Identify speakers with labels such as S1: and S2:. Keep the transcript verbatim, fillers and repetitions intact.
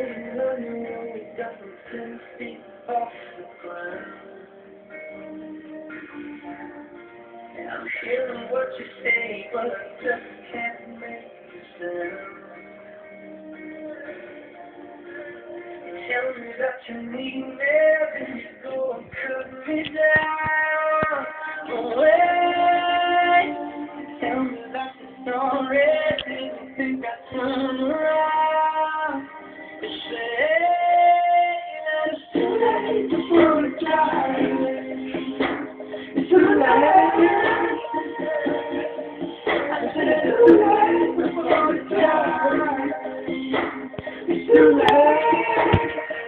S1: sitting on your way, got from ten feet off the ground. And I'm hearing what you say, but I just can't make a sound. You tell me that you need me, then you go and cut me down. Oh, wait, you tell me that you're sorry, then you think I turn around. You say that it's too late to apologize. It's too late. I said it's too late to apologize. It's too late.